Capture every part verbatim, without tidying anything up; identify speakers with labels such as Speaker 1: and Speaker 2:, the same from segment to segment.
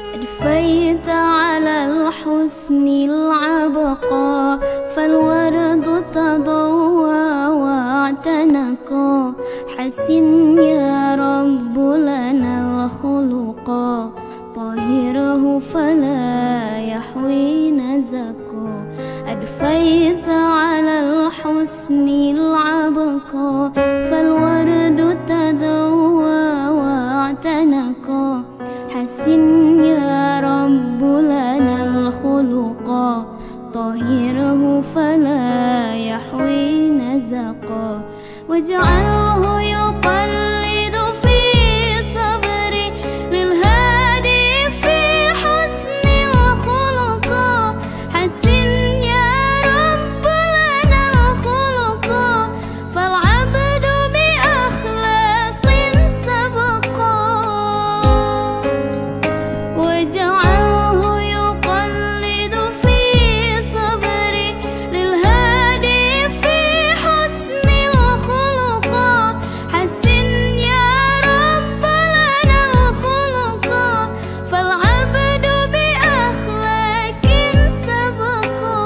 Speaker 1: أدفيت على الحسن العبقى فالورد تضوى واعتنقا حسن يا رب لنا الخلقا طهره فلا يحوي نزقا أدفيت على الحسن العبقى فالورد تضوى واعتنقا حسن يا رب لنا الخلقا طهره فلا يحوي نزقا واجعله يقلد في صبري للهادي في حسن الخلقا حسن يا رب لنا الخلقا فالعبد بأخلاق سبقا واجعله يقلد في صبري للهادي في حسن الخلقا حسن يا رب لنا الخلقا فالعبد بأخلاق سبقا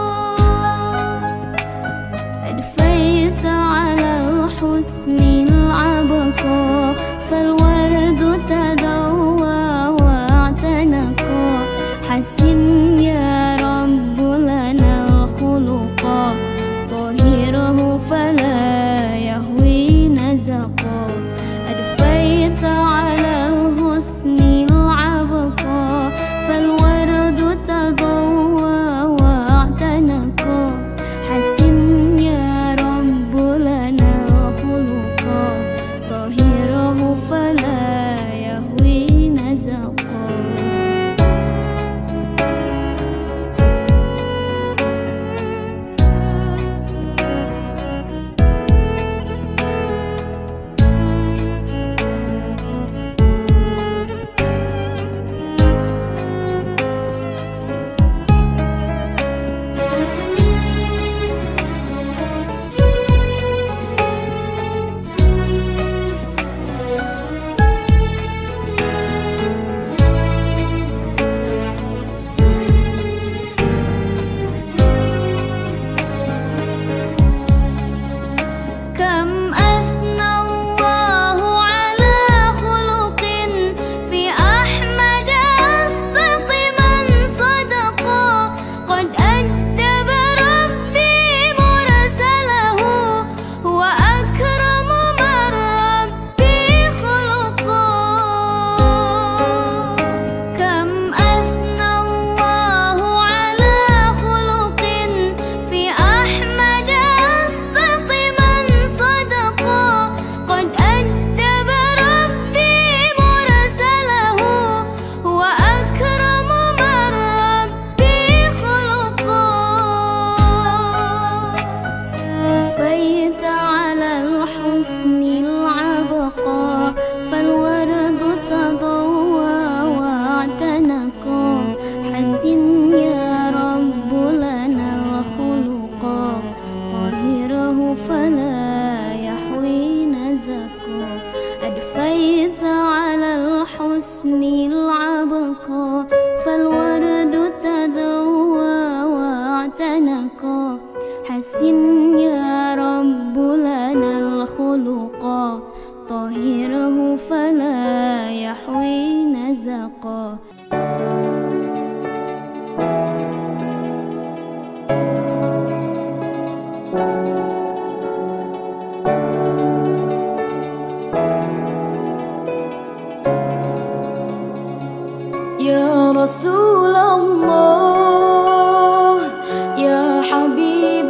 Speaker 1: أدفيت على الحسن العبقى فالورد تضوى واعتنقا حسن يا رب لنا الخلقا طهره فلا يهوي نزقا أدفيت على الحسن العبقى فالورد تضوى واعتنقا حسن يا رب لنا الخلقا طهره فلا يهوي نزقا كم أثنى الله على خلق في أحمد أصدق من صدقا قد أدب ربي مرسله هو أكرم من ربي خلقا كم أثنى الله على خلق في أحمد أصدق من صدقا قد أدب ربي مرسله هو أكرم من ربي خلقا فيت على الحسن العبقى فالورد تضوى واعتنقا حسن يا رب لنا الخلقا طهره فلا يحوي نزقا أدفيت على الحسن العبقى فالورد تضوى واعتنقا حسن يا رب لنا الخلقا طهره فلا يحوي نزقا
Speaker 2: يا رسول الله يا حبيب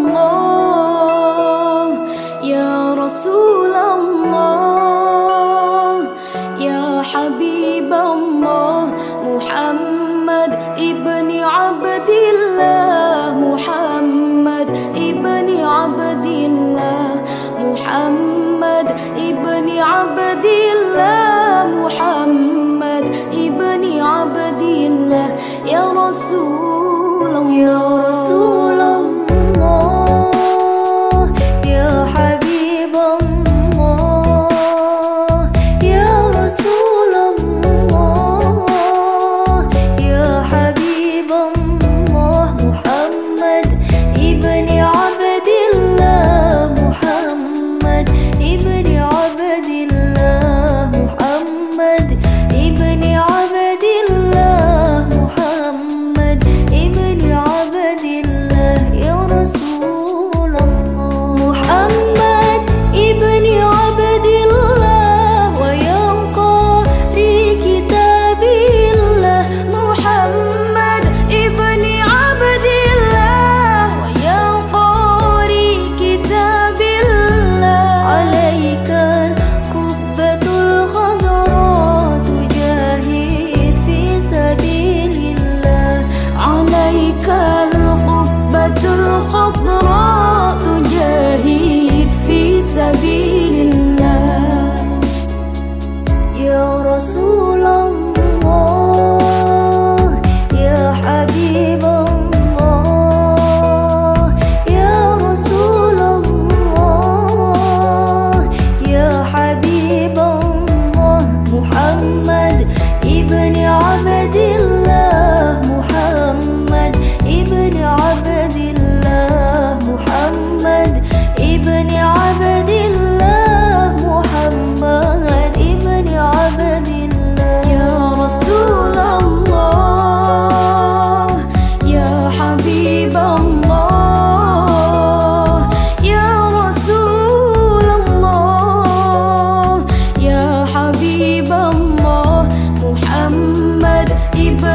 Speaker 2: الله يا رسول الله يا حبيب الله محمد ابن عبد الله محمد ابن عبد الله محمد ابن عبد الله محمد ابن عبد الله يا رسول الله يا رسول الله يا حبيب الله يا رسول الله Abdillah Muhammad ibn Abdillah Muhammad ibn Abdillah Muhammad ibn Abdillah. Ya Rasulullah, ya Habibullah, ya Rasulullah, ya Habibullah Muhammad ibn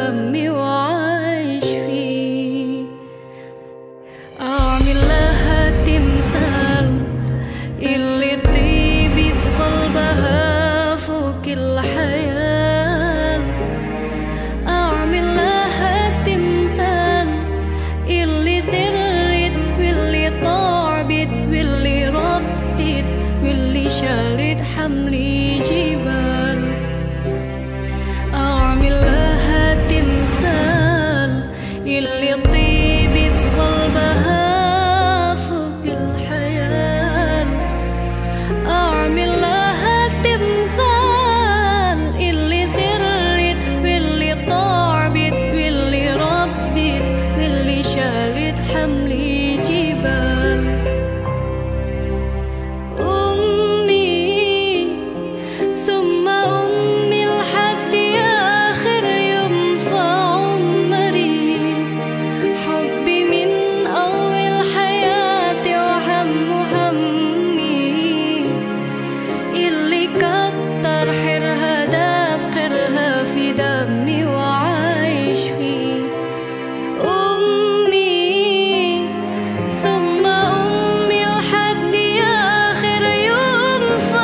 Speaker 1: دمي وعايش فيه. أعمل لها تمثال اللي طيبت قلبها فوق الحياة. أعمل لها تمثال اللي زرت واللي طعبت واللي ربت واللي شالت حملي جبال. أعمل لها تمثال اللي طيبت قلبها فوق الحياة. أعمل لها تمثال اللي ذرت واللي طعبت واللي ربت واللي شالت حملي جبال. أمي ثم أمي لحد آخر يوم في عمري. حبي من أول حياتي وهم همي اللي كتر خيرها داب خيرها في دمي وعايش فيه. أمي ثم أمي لحد آخر يوم في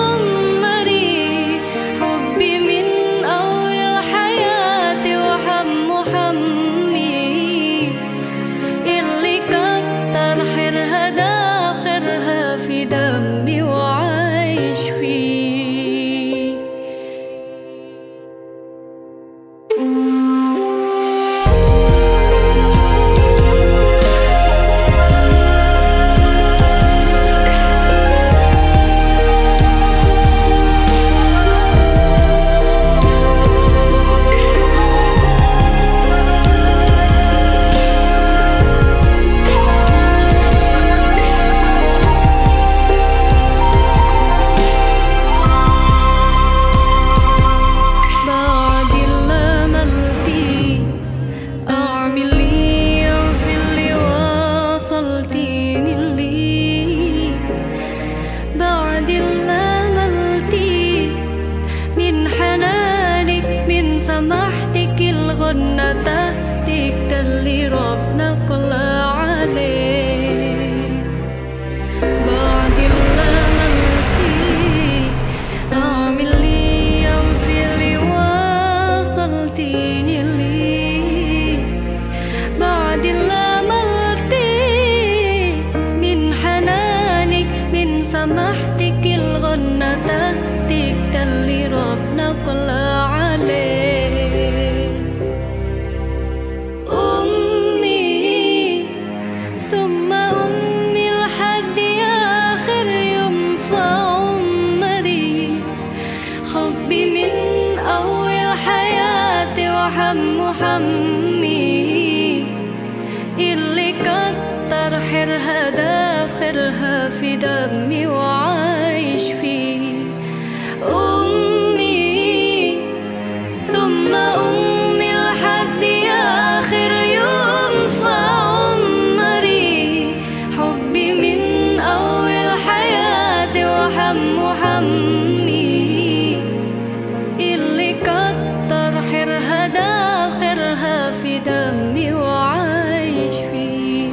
Speaker 1: عمري. حبي من أول حياتي وهم همي اللي كتر خيرها داب خيرها في دمي وعايش فيه. بعد اللي عملتيه أعمل لي في اللي وصلتيني ليه. بعد اللي عملتيه من حنانك من سماحتك الغنى تحتك ده اللي ربنا قال عليه. بعد اللي عملتيه أعمل لي في اللي وصلتيني ليه. بعد اللي عملتيه من حنانك من سماحتك الغنى تحتك ده اللي ربنا قال عليه. أمي ثم أمي لحد آخر يوم في عمري. حبي من أول حياتي وهم همي اللي كتر خيرها داب خيرها في دمي وعايش فيه. أمي ثم أمي لحد آخر يوم في عمري. حبي من أول حياتي وهم همي اللي كتر خيرها داب خيرها في دمي وعايش فيه.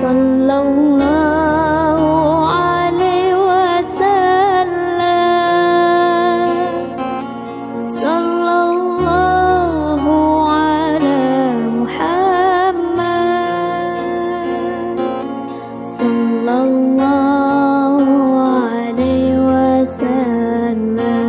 Speaker 2: sallallahu alaihi wasallam, sallallahu ala Muhammad, sallallahu alaihi wasallam.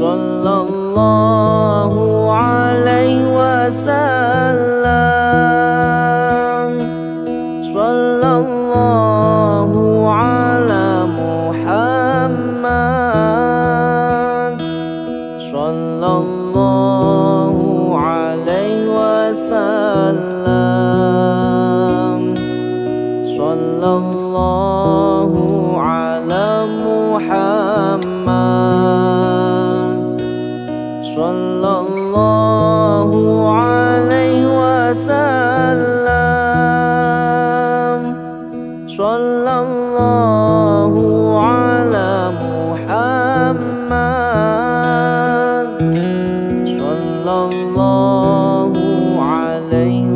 Speaker 3: sallallahu alaihi wasallam. Sallallahu ala Muhammad, sallallahu alaihi wasallam. Sallallahu ala Muhammad, sallallahu alaihi wasallam. Sallallahu ala Muhammad, sallallahu alaihi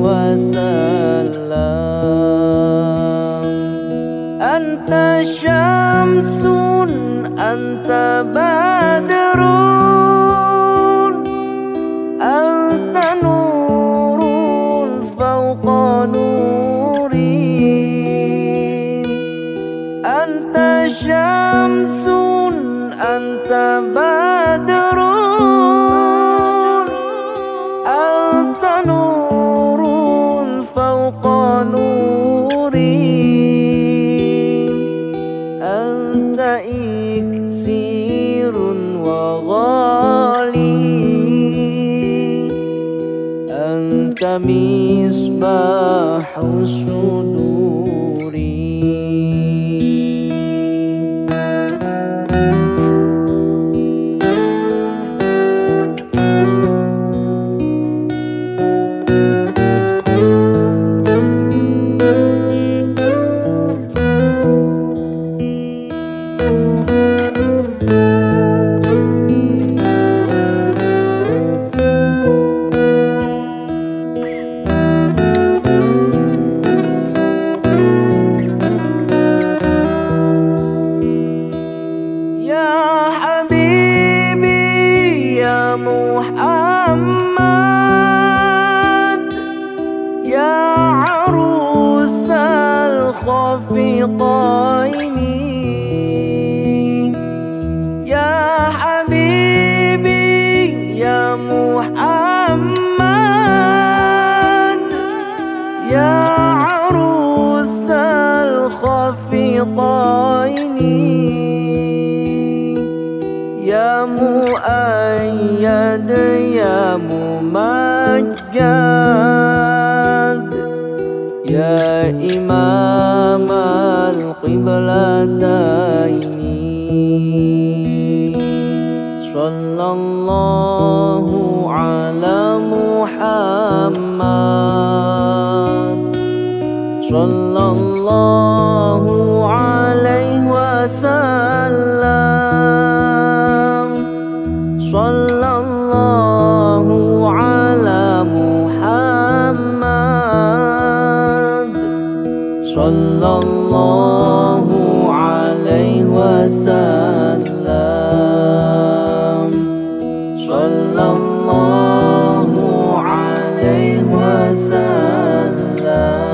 Speaker 3: wasallam. Anta syamsun, anta badrun, anta nurun fawqa nuri. Anta syamsun, anta badrun, anta nurun fawqa nuri. Anta iksirun wa ghali, anta misbahu suduri. Muhammad, ya arus al-khafiqaini, ya habibi ya Muhammad, ya arus al-khafiqaini. Ya mu'ayyad ya mumajjad, ya imam al-qiblataini. Sallallahu ala Muhammad, sallallahu alaihi wasallam. Sallallahu ala Muhammad, sallallahu alaihi wasallam. Sallallahu alaihi wasallam.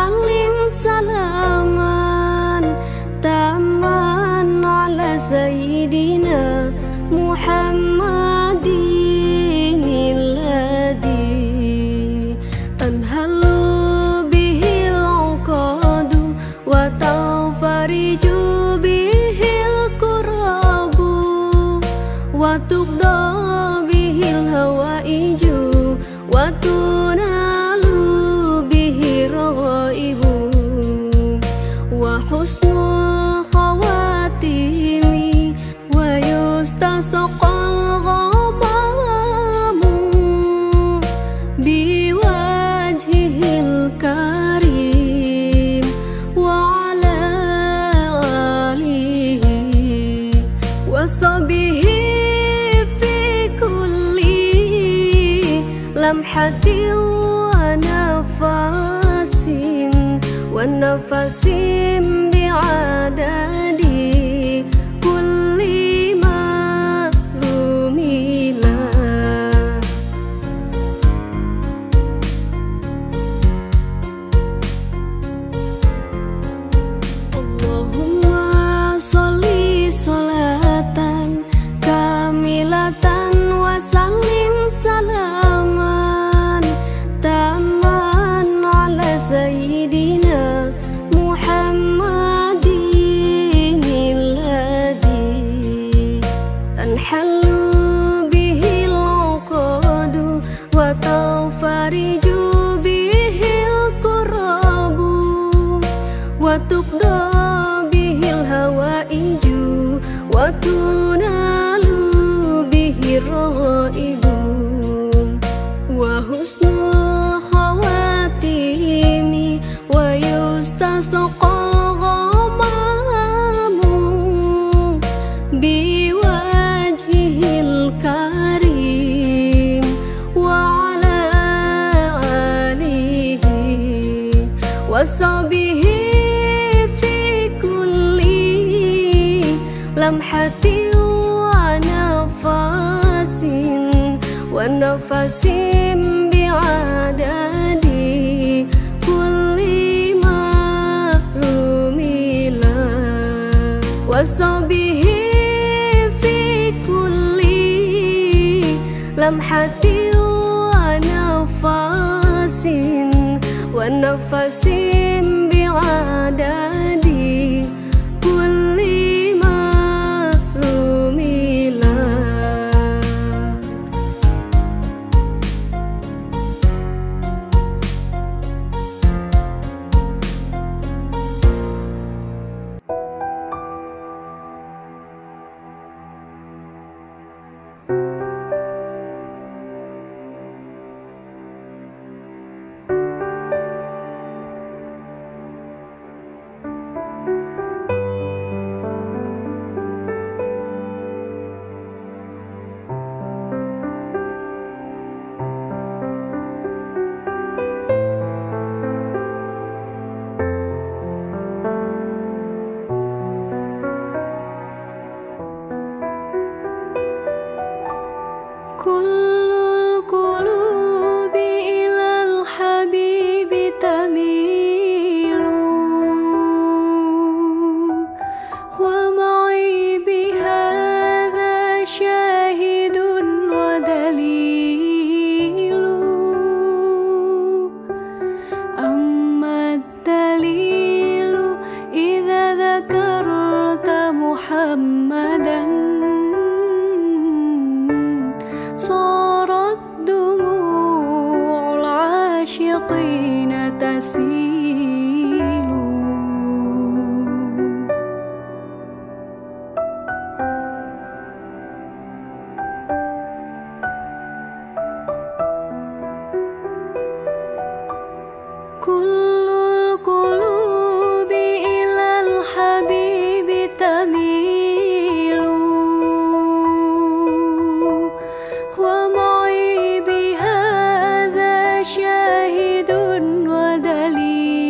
Speaker 2: وسلم سلاما تاما على سيدنا محمد الذي تنهل به العقد وتنفرج به الكرب وتقضى به الهوائج وتنال به الرغائب وحسن الخواتيم ويستسقى الغمام بوجهه الكريم وعلى آله وصحبه في كل لمحة ونفس والنفس بعدد كل معلوم له. اللهم صل صلاة كاملة وسلم سلاما تاما على سيدنا محمد الذي تنحل به العقد وتنفرج به الكرب وتقضى به الهوائج وتنال به الرغائب وحسن الخواتيم ويستسقى الغمام بوجهه الكريم وعلى آله وصحبه في كل لمحة ونفس والنفس بعدد كل معلوم له وصحبه في كل لمحة ونفس والنفس بعدد كل معلوم له. كل القلوب إلى الحبيب تميل ومعي بهذا شاهد ودليل أما الدليل إذا ذكرت محمدا صارت دموع العاشقين تسيل كل القلوب إلى الحبيب تميل ومعي بهذا شاهد ودليل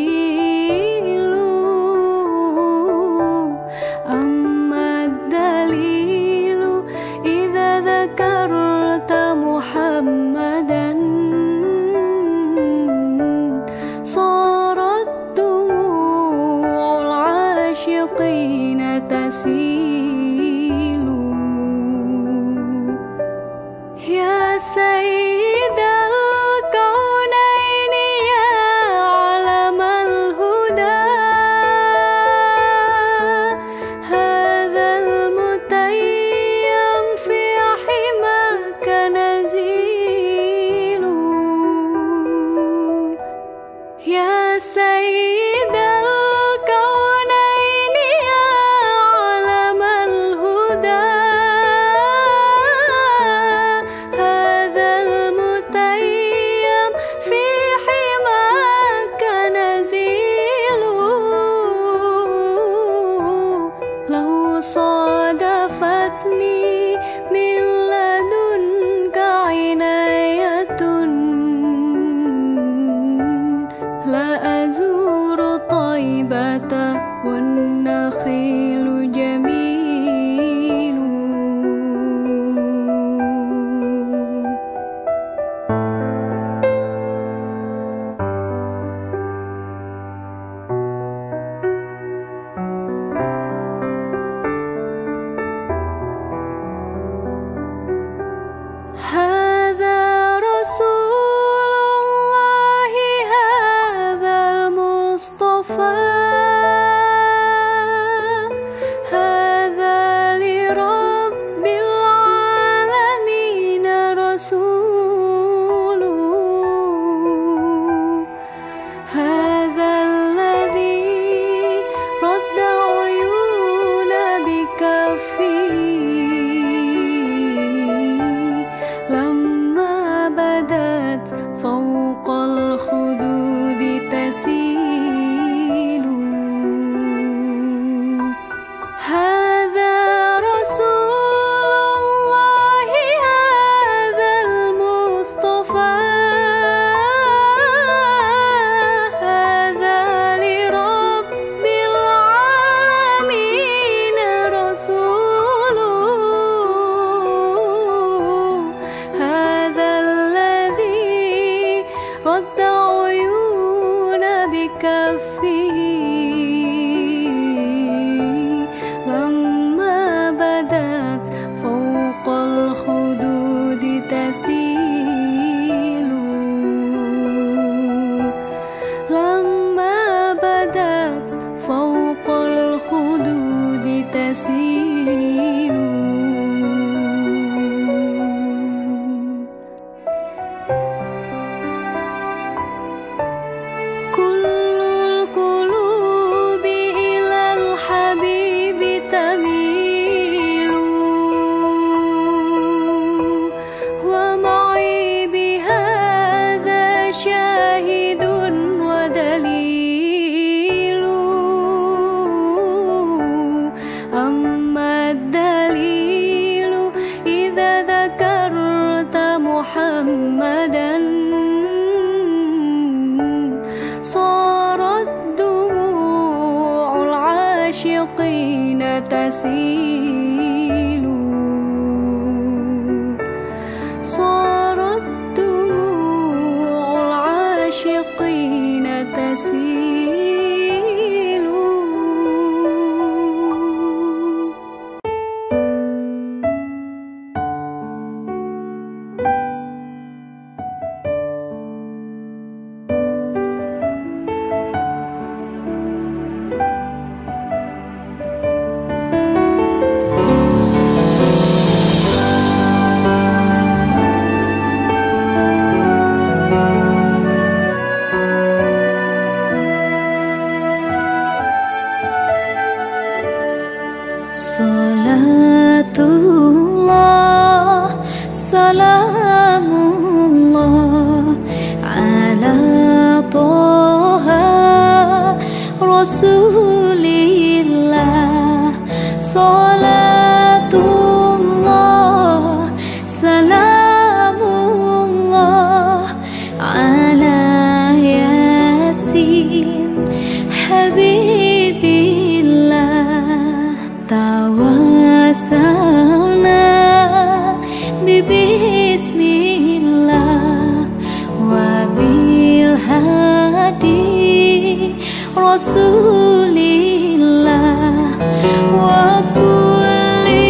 Speaker 2: Rasulillah wa kulli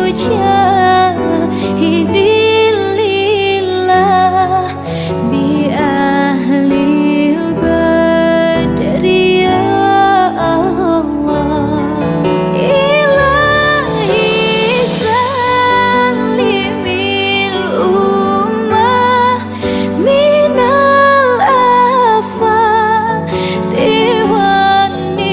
Speaker 2: mujahidin lillah bi ahlil badri ya Allah. Ilahi salimil ummah minal afati wani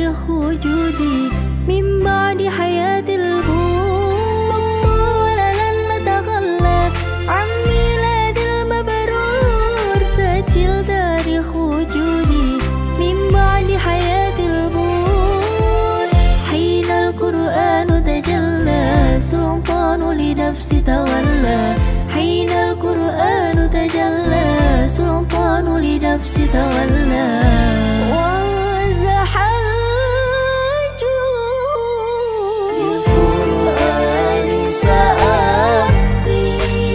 Speaker 2: تاريخ وجودي من بعد حياة البور ولن نتخلى عن ميلاد المبرور سجل تاريخ وجودي من بعد حياة البور حين القرآن تجلى سلطان لنفسي تولى حين القرآن تجلى سلطان لنفسي تولى وزح الجود بالقرآن سأبقي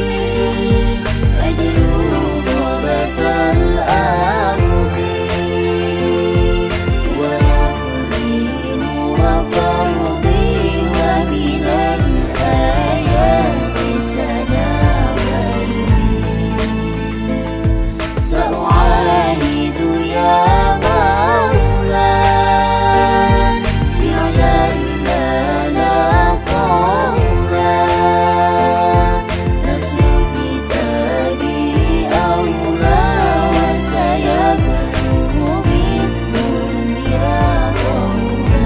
Speaker 2: أجلو غربة الأرض ويقين وفرضي ومن الآيات سناولي سأعاند يا مولاي فعلا لا لا قولا نسل كتابي أولى وسيبلغ بالدنيا قولا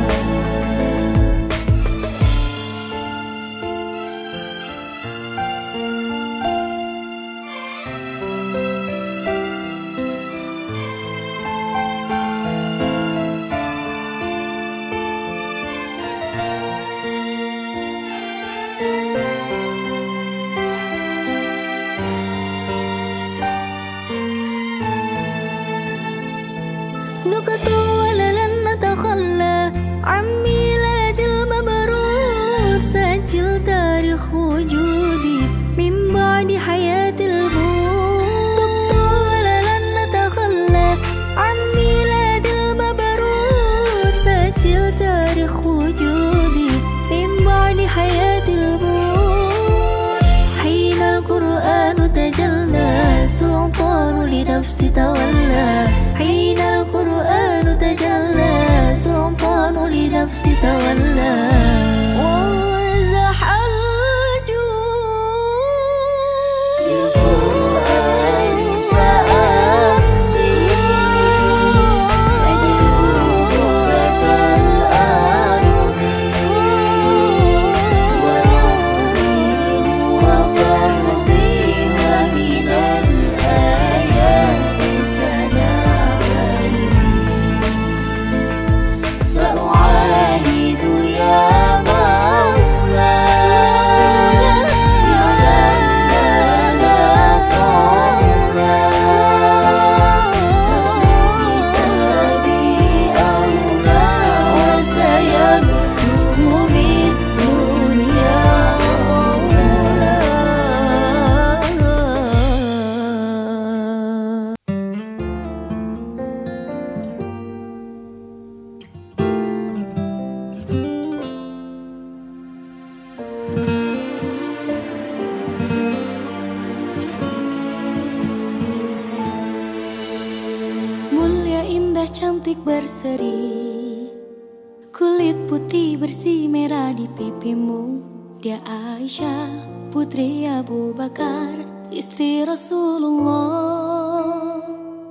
Speaker 2: نقطة ولن نتخلى عن ميلاد المبرور سجل تاريخ وجودي من بعد حياة البور ولن نتخلى عن ميلاد المبرور سجل تاريخ وجودي من بعد حياة البور حين القرآن تجلى سلطان لنفسي تولى حين القرآن تجلى سلطان لنفسي تولى وزح الجود بالقرآن سأبقي أجلو غربة الأرض ويقين وفرضي ومن الآيات سناولي سأعاند يا مولاي فعلا لا لا قولا نسل كتابي أولى وسيبلغ بالدنيا قولا
Speaker 4: Mulia, indah, cantik, berseri, kulit putih bersih merah di pipimu. Dia Aisyah, putri Abu Bakar, istri Rasulullah.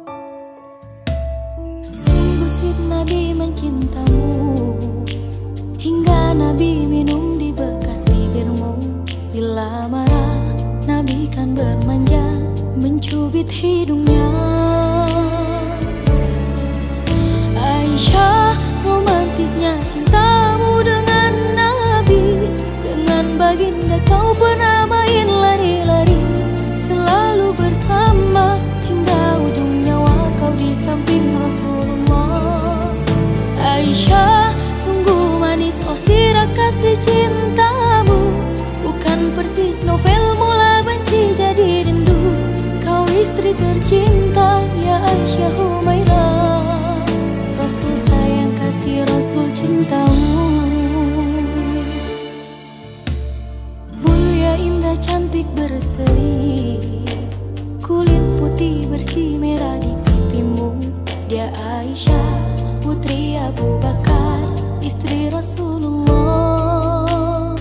Speaker 4: Sungguh sweet Nabi mencintamu, hingga Nabi minum di bekas bibirmu. Bila marah, Nabi kan bermanja, mencubit hidungnya. Aisyah, romantisnya cintamu dengan Nabi. Dengan baginda kau pernah main lari-lari, selalu bersama hingga ujung nyawa kau di samping Rasulullah. Aisyah, sungguh manis oh sirah kasih cintamu, bukan persis novel mula benci jadi rindu. Kau istri tercinta ya Aisyah Humairah, Rasul sayang kasih Rasul cintamu. Mulia, indah, cantik, berseri, kulit putih bersih merah di pipimu. Dia Aisyah, putri Abu Bakar, istri Rasulullah.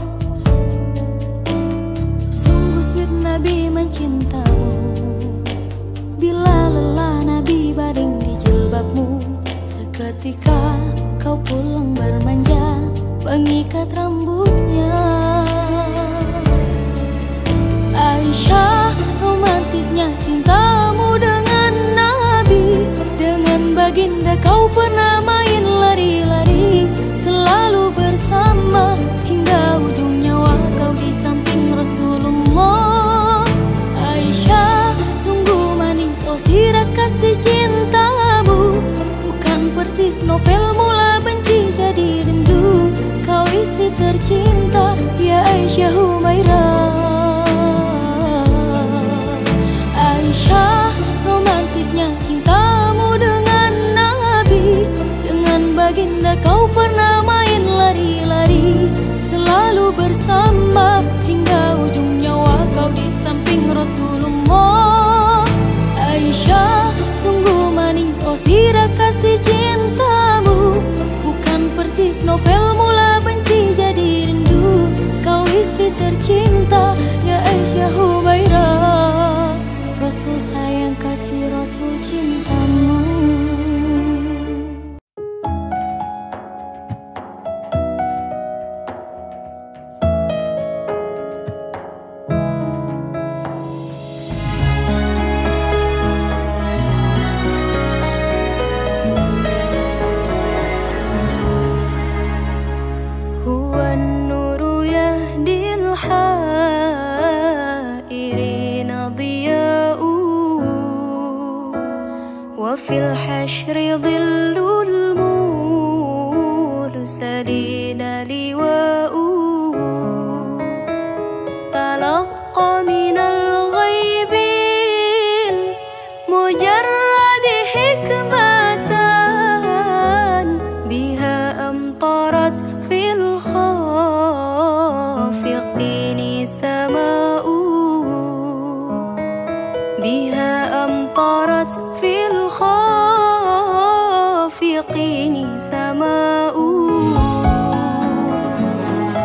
Speaker 4: Sungguh sweet Nabi mencintamu, bila lelah Nabi baring di jilbabmu. Seketika kau mengikat rambutnya. Aisyah, romantisnya cintamu dengan Nabi. Dengan baginda kau pernah main lari-lari, selalu bersama hingga ujung nyawa kau di samping Rasulullah. Aisyah, sungguh manis oh sirah kasih cintamu, bukan persis novel mula benci jadi rindu. Kau istri tercinta ya Aisyah Humairah. Aisyah, romantisnya cintamu dengan Nabi. Dengan baginda kau pernah main lari-lari, selalu bersama hingga ujung nyawa kau di samping Rasulullah. Aisyah, sungguh manis oh sirah kasih cintamu, bukan persis novel mula benci jadi rindu. Kau istri tercinta ya Aisyah Humairah. Rasul sayang kasih Rasul cintamu.
Speaker 1: وفي الحشر ظل المرسلين لواء تلقى من الغيب المجرد حكمة بها أمطرت في الخافقين سماء بها أمطرت في الخافقين سماء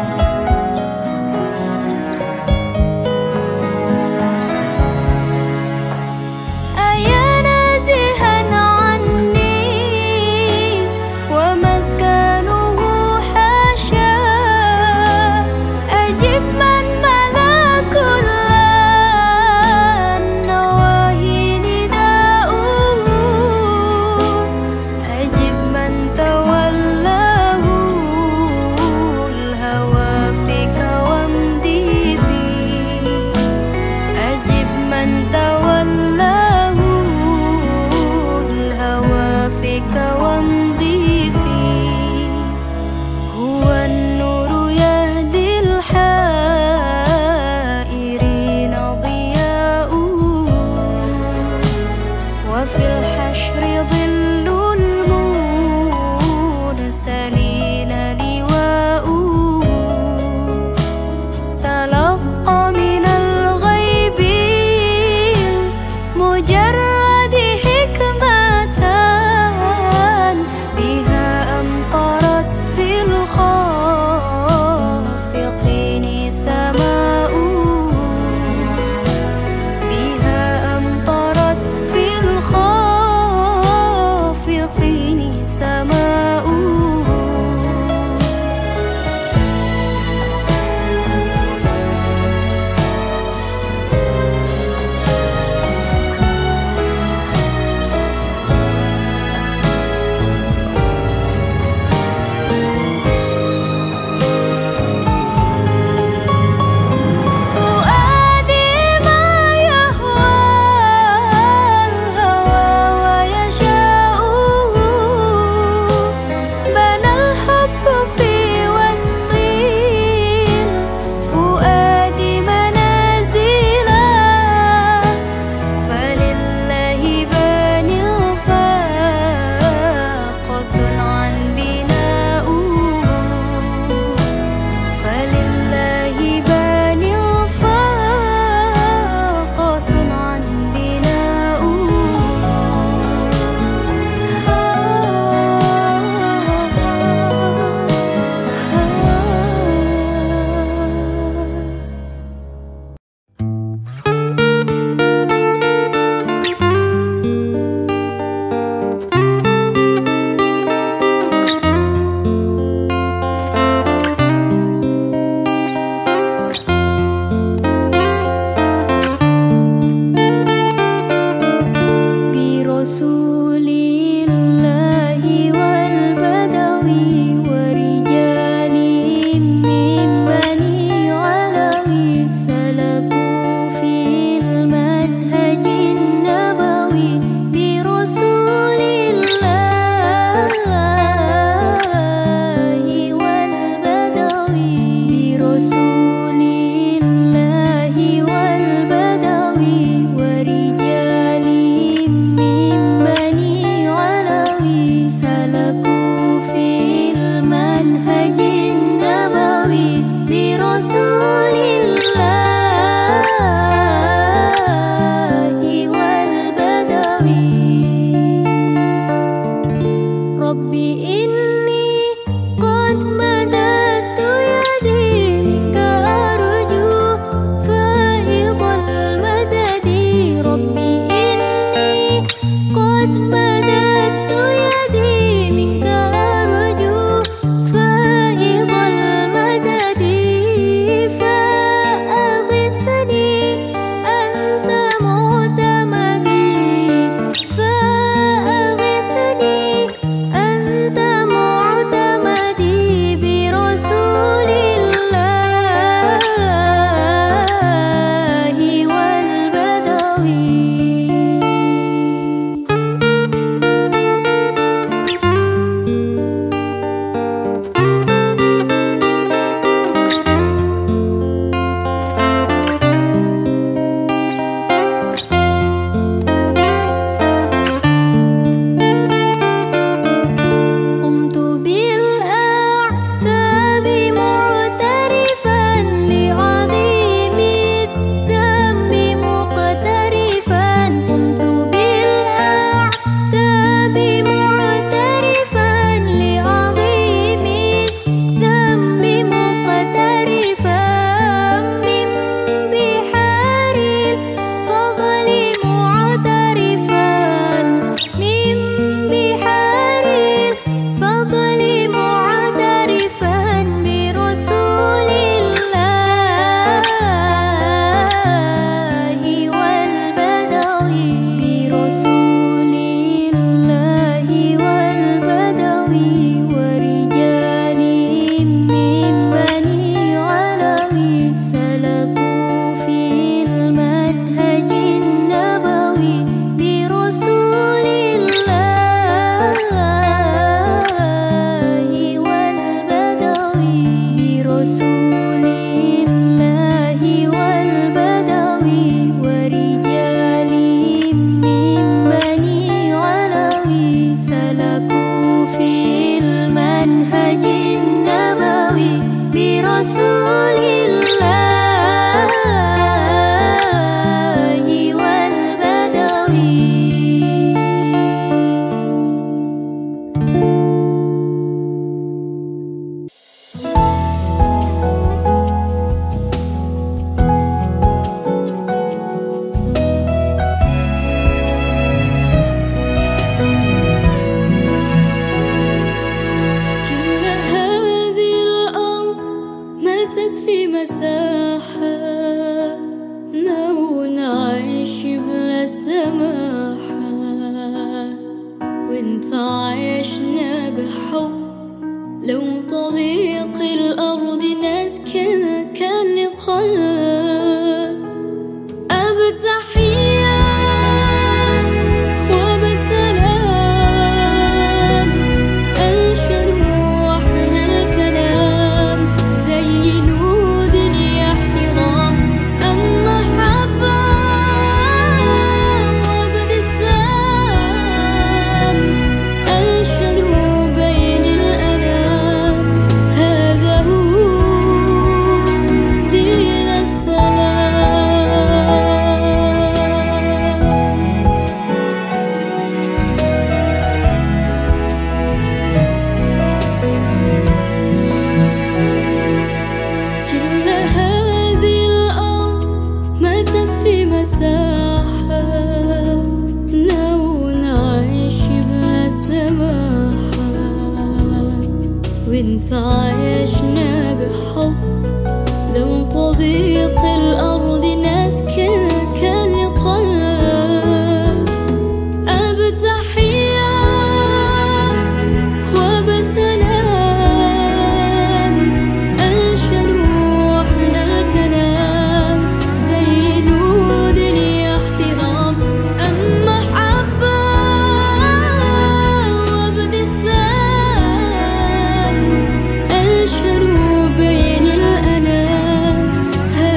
Speaker 4: هذا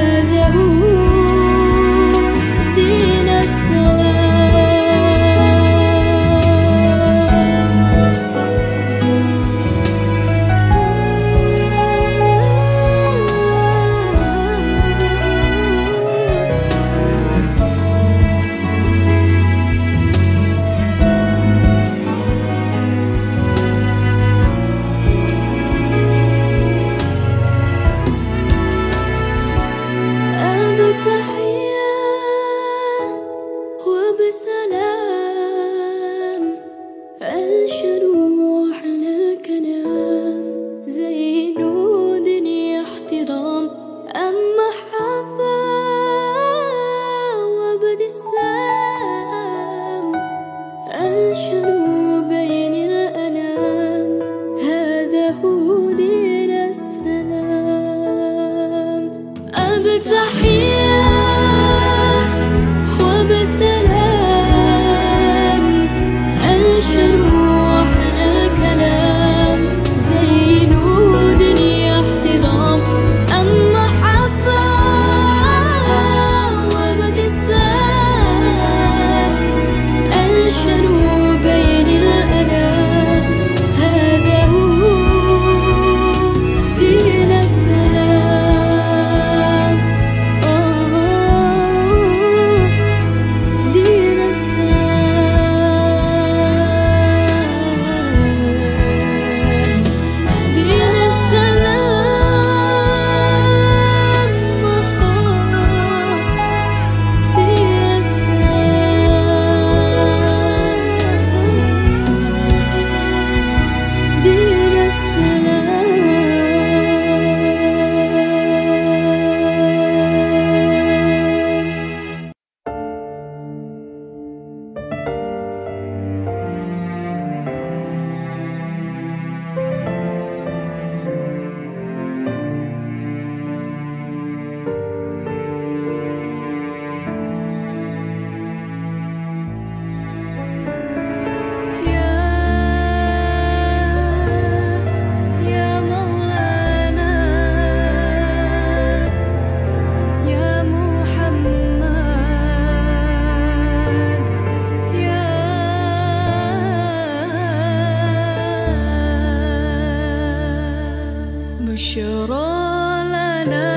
Speaker 4: بشرى لنا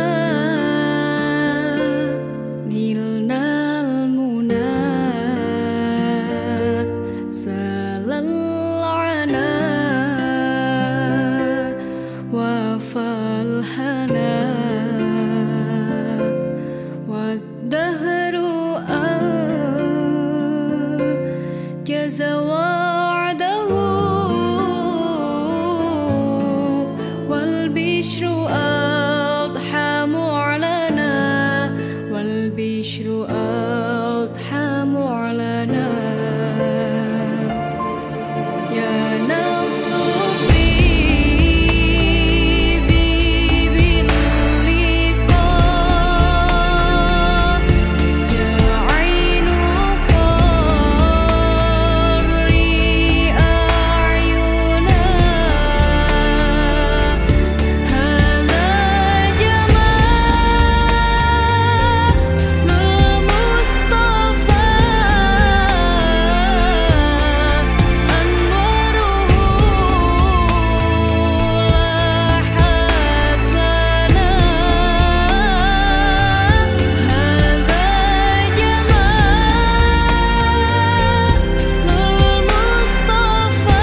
Speaker 4: نلنا المنى سال العنا وفى الهنا والدهر أنجز وعده والبشر أضحى معلنا والبشر أضحى معلنا يا نفس طيبي باللقاء يا عين قري أعينا هذا جمال المصطفى أنواره لاحت لنا هذا جمال المصطفى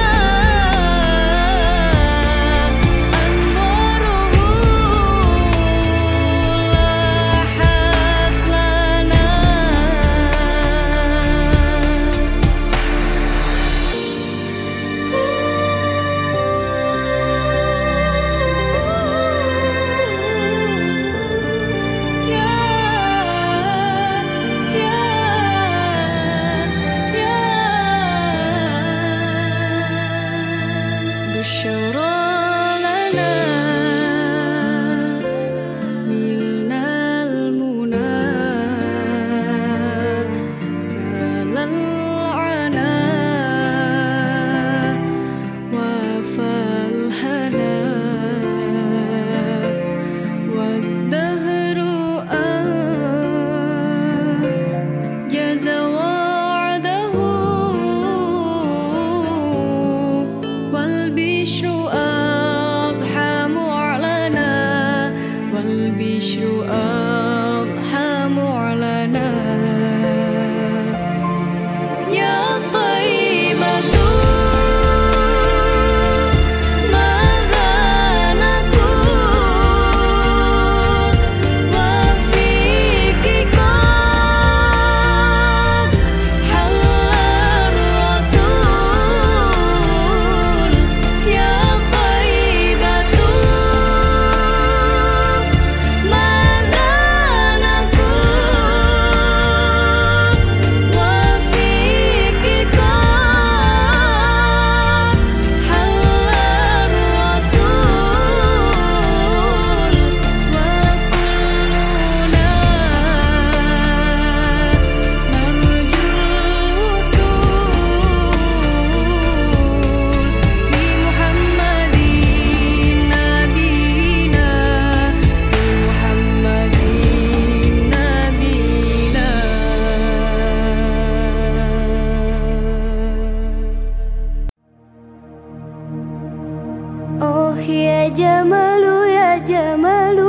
Speaker 1: Ya Jamalu ya Jamalu,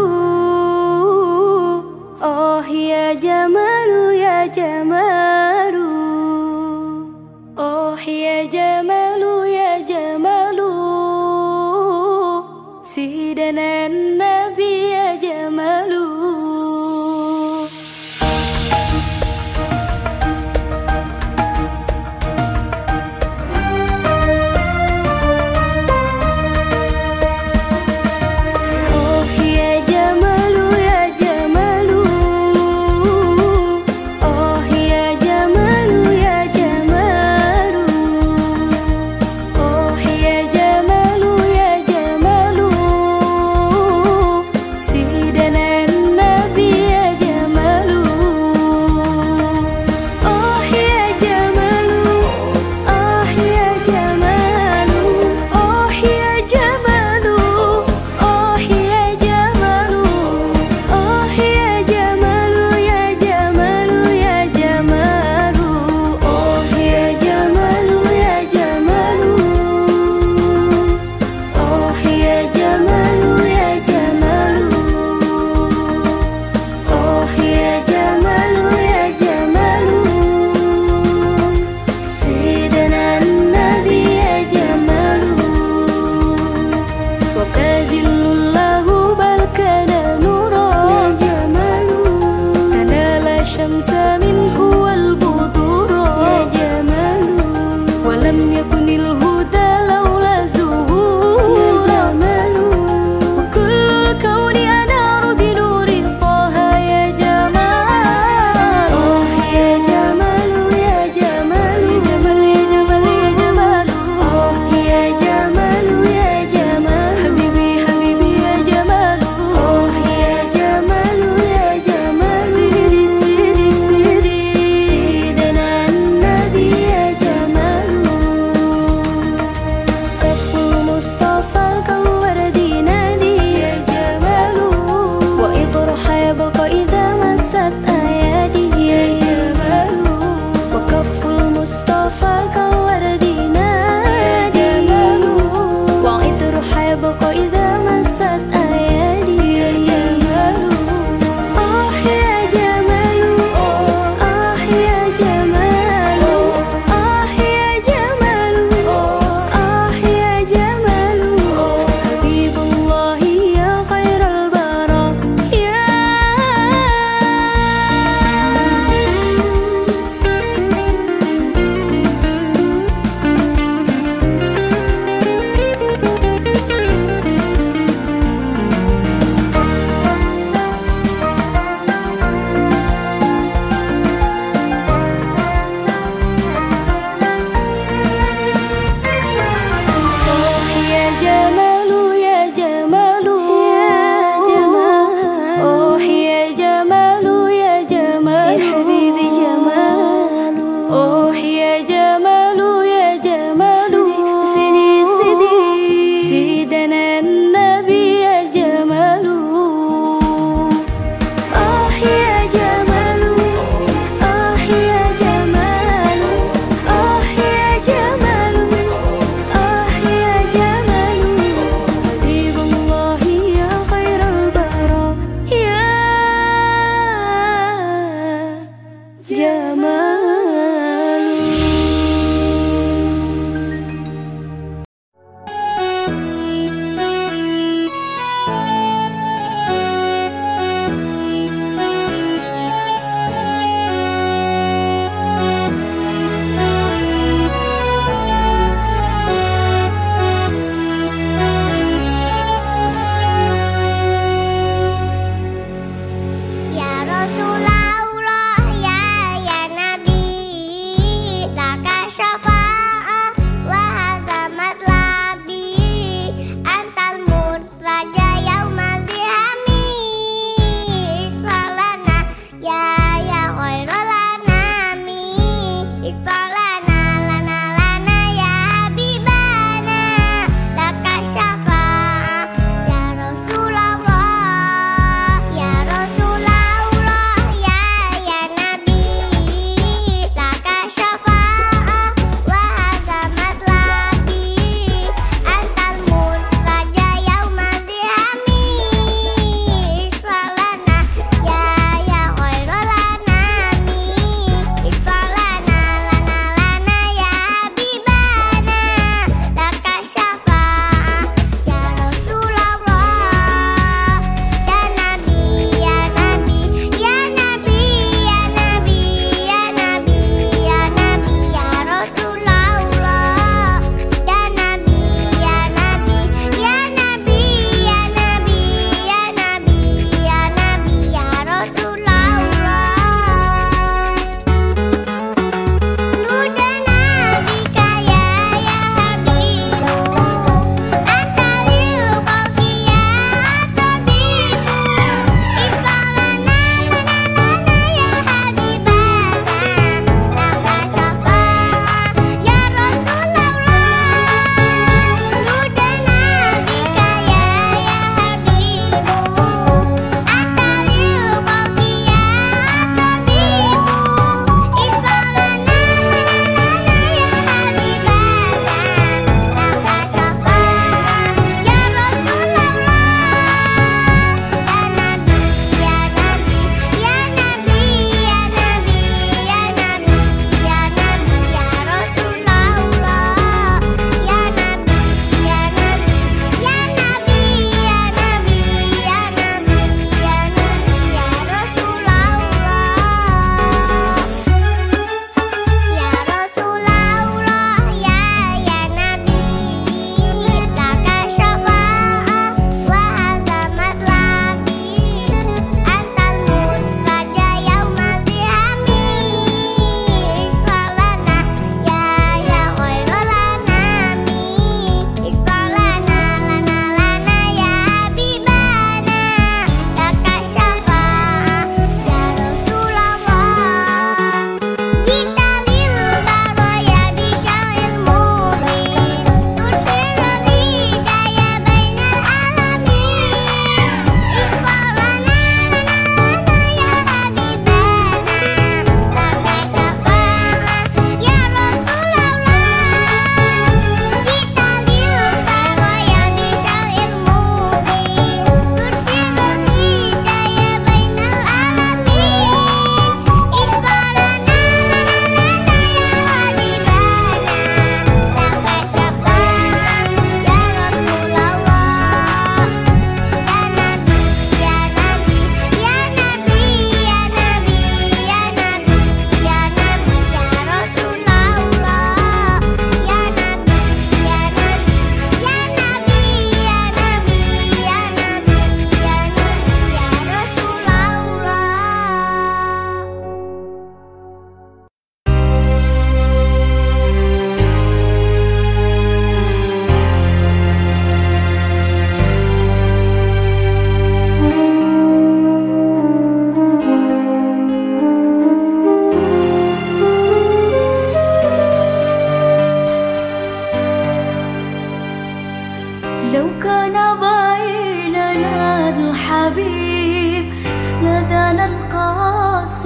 Speaker 1: oh ya Jamalu ya Jamalu, oh ya Jamalu ya Jamalu, Sidana Nabi ya Jamalu.
Speaker 2: Oh ya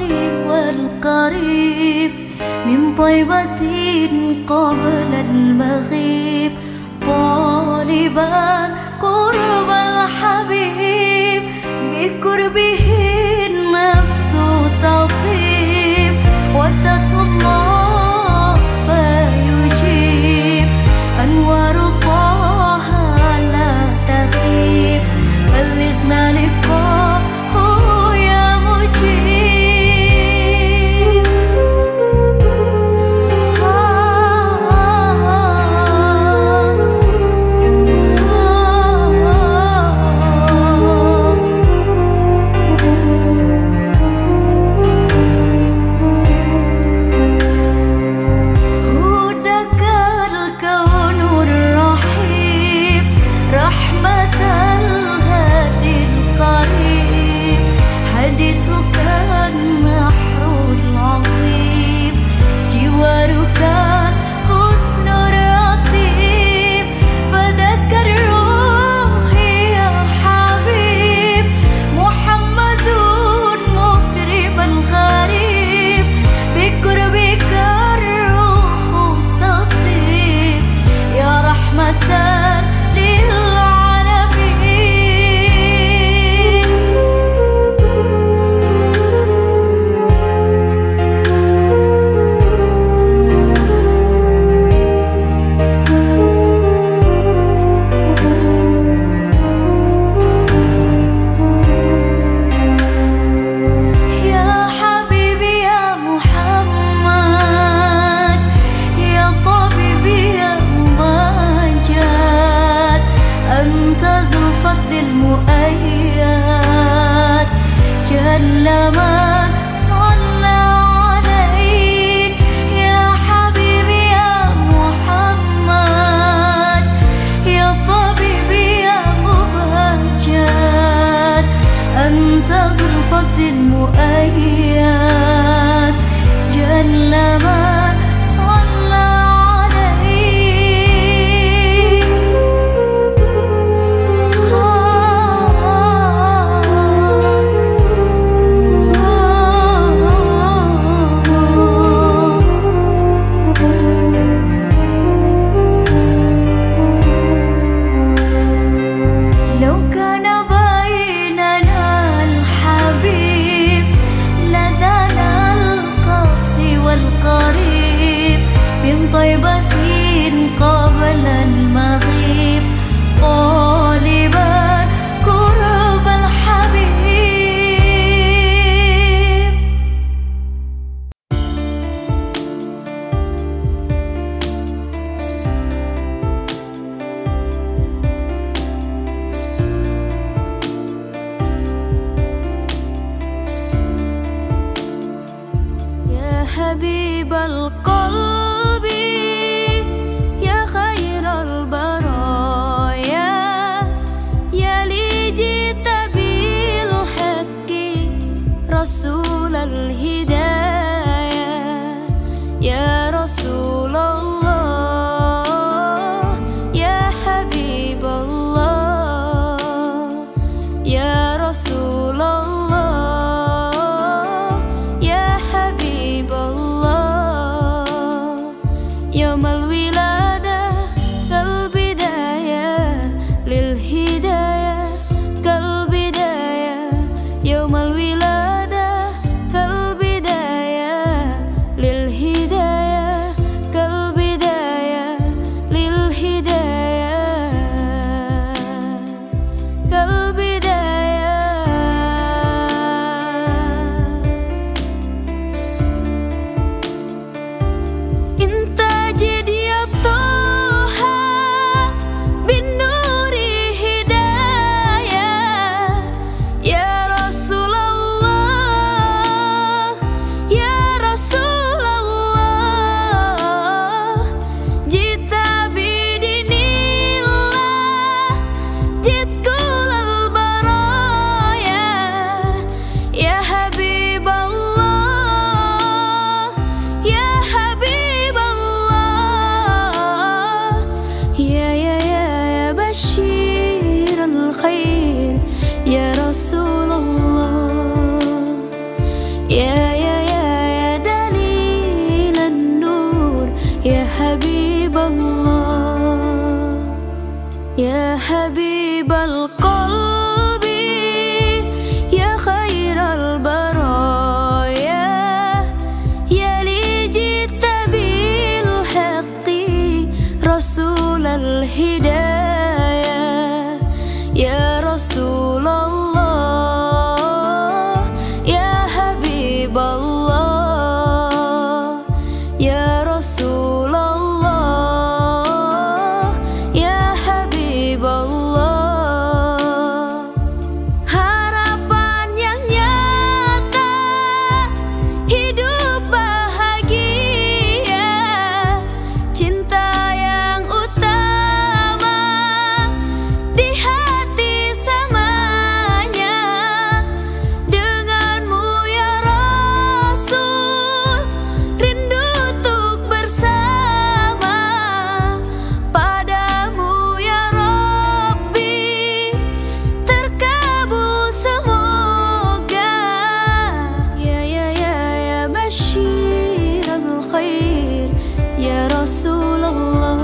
Speaker 1: القاصي والقريب من طيبة قبل المغيب طالبا قرب الحبيب بقربه النفس تطيب وتطلع فيجيب أنوار طه لا تغيب بلغنا لقاءه يا مجيب هداك الكون الرحيب رحمة الهادي القريب حديثك النحر العظيم جوارك حسن الرطيب فذكر روحي يا حبيب محمد مقرب الغريب بقربك الروح تطيب يا رحمة يا حبيبي يا محمد يا طبيبي يا ممجد أنت ذو الفضل المؤيد جل من صلى عليك يا حبيبي يا محمد يا طبيبي يا ممجد أنت ذو الفضل المؤيد جل من صلى عليك لو كان بيننا الحبيب لدانا القاصي والقريب من طيبة قبل المغيب طالبا قرب الحبيب يا حبيب القلب يا خير البرايا يا لي جئت بالحق رسول الهدايا يا رسول الله يا حبيب الله يا رسول الله يا حبيب الله يا حبيب القلب يا خير البرايا يا لي جئت بالحق رسول الهداية يا رسول الله يا حبيب الله يا رسول الله يا حبيب الله. Harapan yang nyata, hidup bahagia, cinta yang utama di hati semuanya. Denganmu ya Rasul, rindu untuk bersama. Padamu ya Rabbi, terkabul semoga. Ya ya ya ya Bashir al-Khair ya Rasulullah.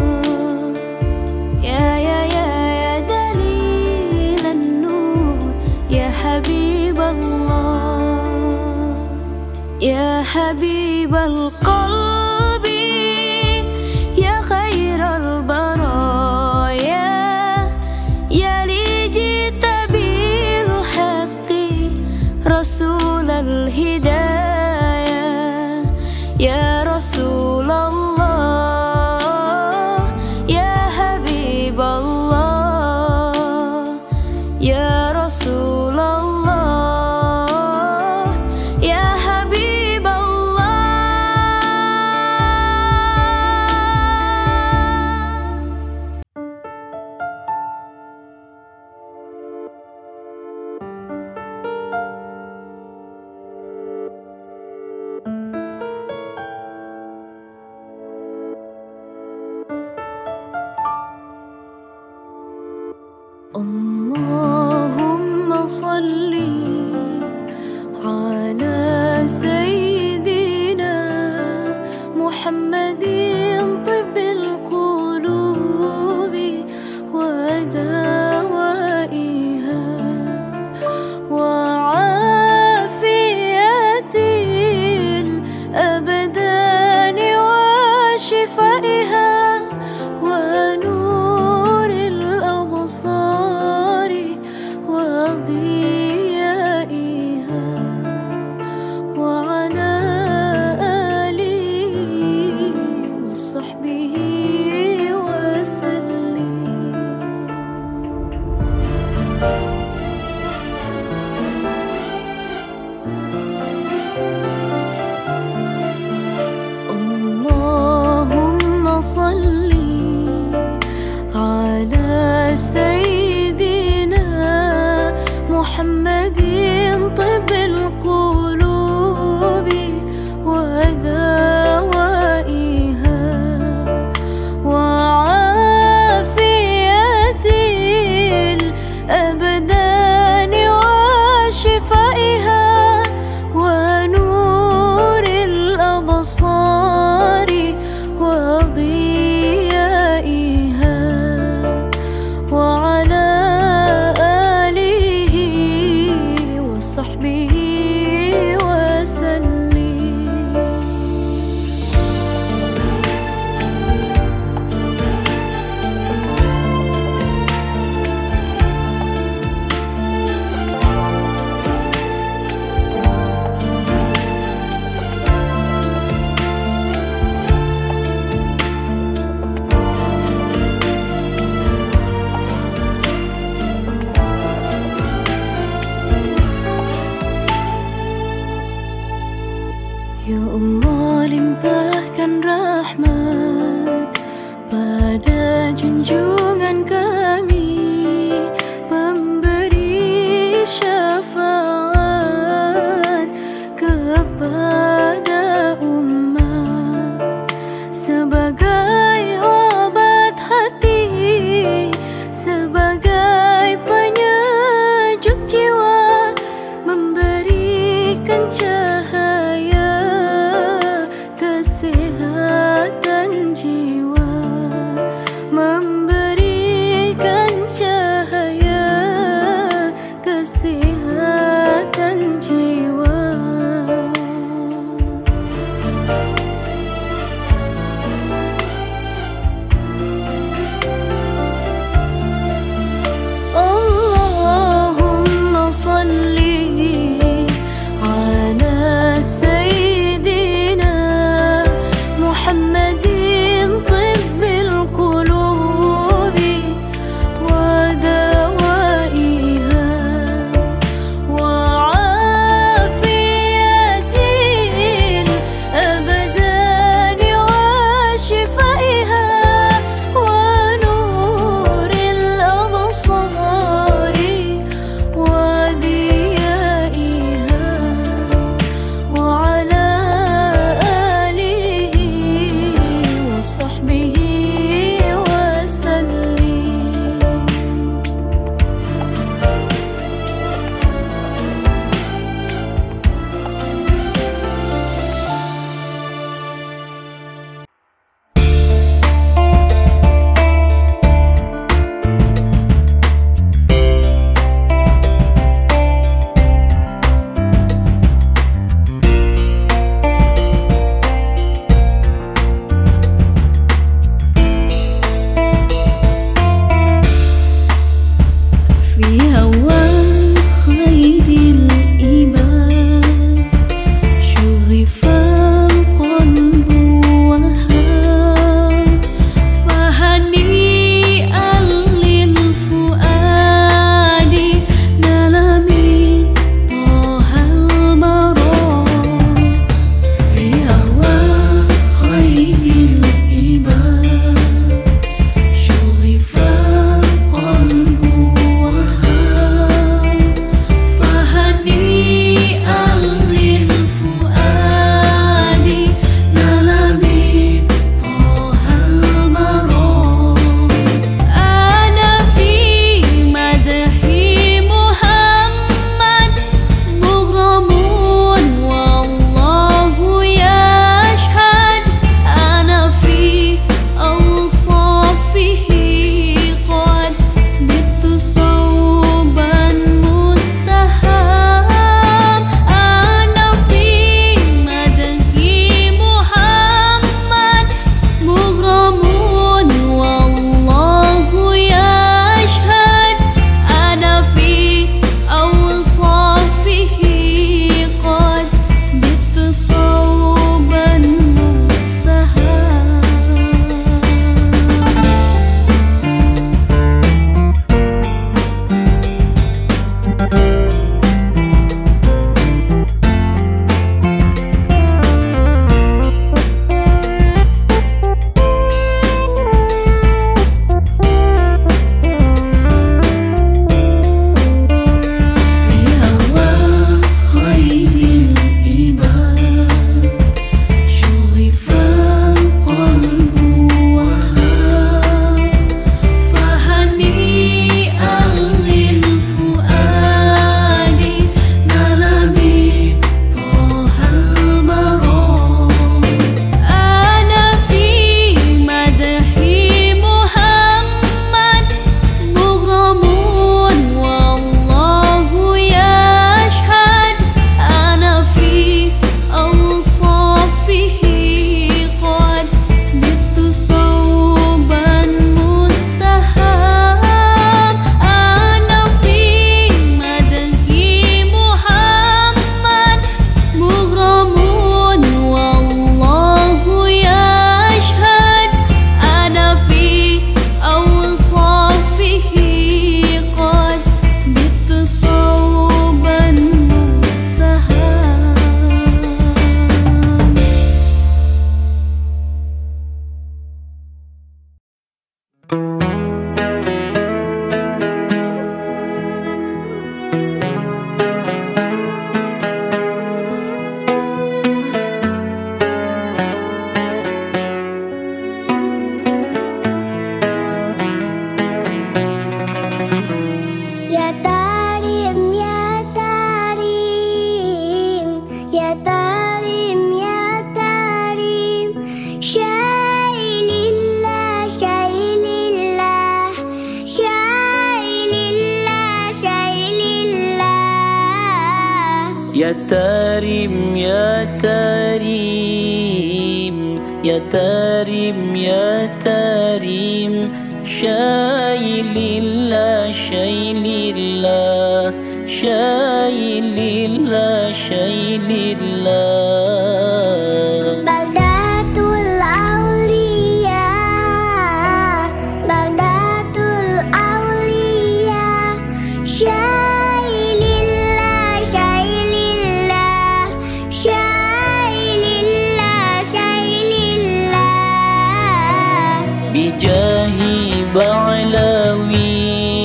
Speaker 1: Ya ya ya ya Dalil an-Nur ya Habib Allah. Ya Habib al-Qalbi ya khair al-baraya ya li jita bil haqqi Rasul al-hidayah ya Rasulullah ya Habib Allah ya Rasulullah ya Habib Allah. Allahumma salli ala sayyidina Muhammadin tibbil qulubi wa dawaiha wa afiyatil abdani wa shifaiha wa nuril absari wa diyaiha wa ala alihi wa sahbihi wa sallim. Allahumma salli ala sayyidina Muhammadin tibbil qulubi wa dawaiha wa afiyatil abdani wa shifaiha wa nuril absari wa diyaiha wa ala alihi wa sahbihi wa sallim. Ya Allah, limpahkan rahmat pada junjungan kami, pemberi syafaat kepada umat, sebagai obat hati, sebagai penyejuk jiwa, memberikan cahaya kesehatan jiwa, memberi
Speaker 5: Ya Tarim, Ya Tarim, Ya Tarim, Ya Tarim, Syailillah, Syailillah, Syailillah, Syailillah.
Speaker 2: Baldatul Aulia, Baldatul Aulia, Syailillah, Syailillah, Syailillah, Syailillah.
Speaker 5: Bijahi Ba'lawi,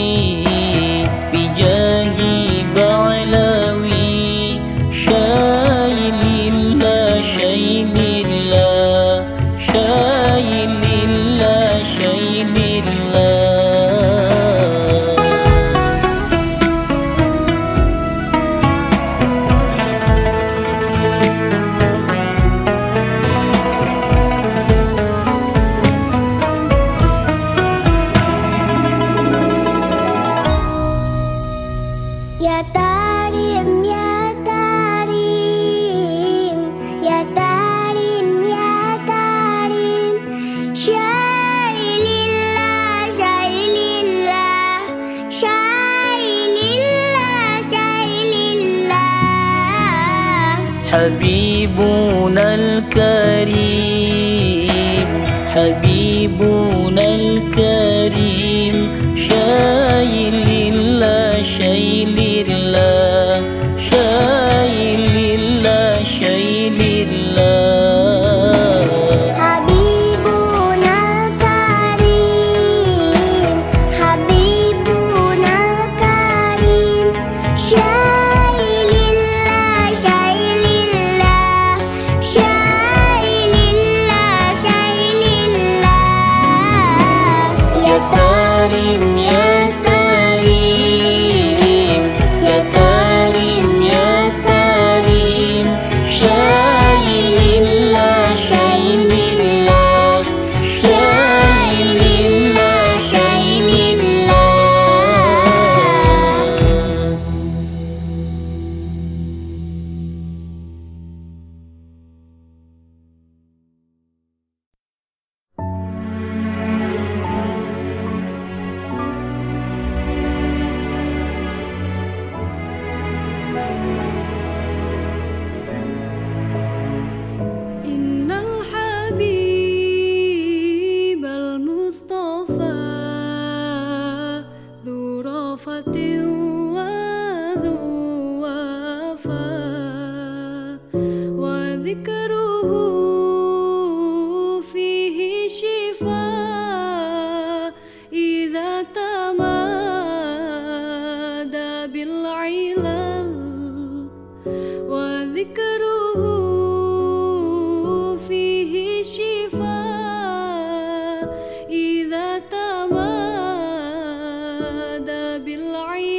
Speaker 5: Bijahi Ba'lawi, Syailillah, Syailillah, Syailillah, Syailillah.
Speaker 2: Ya Tarim, Ya Tarim, Ya Tarim, Ya Tarim, Syailillah, Syailillah, Syailillah, Syailillah.
Speaker 5: Habibuna al-Karim, Habibuna al-Karim, Syailillah, Syailillah, Syailillah, Syailillah.
Speaker 2: Habibunal Karim, Habibunal Karim, Syailillah, Syailillah, Syailillah, Syailillah.
Speaker 5: Ya Tarim, Ya Tarim, Ya Tarim, Ya Tarim, Syailillah, Syailillah, Syailillah, Syailillah.
Speaker 1: Innal Habib al-Mustafa Dhu rafatin wa dhu wafa Wa dhikruhu fihi shifa Idha tamada bil ilal Wa dhikruhu fihi shifa Idha tamada bil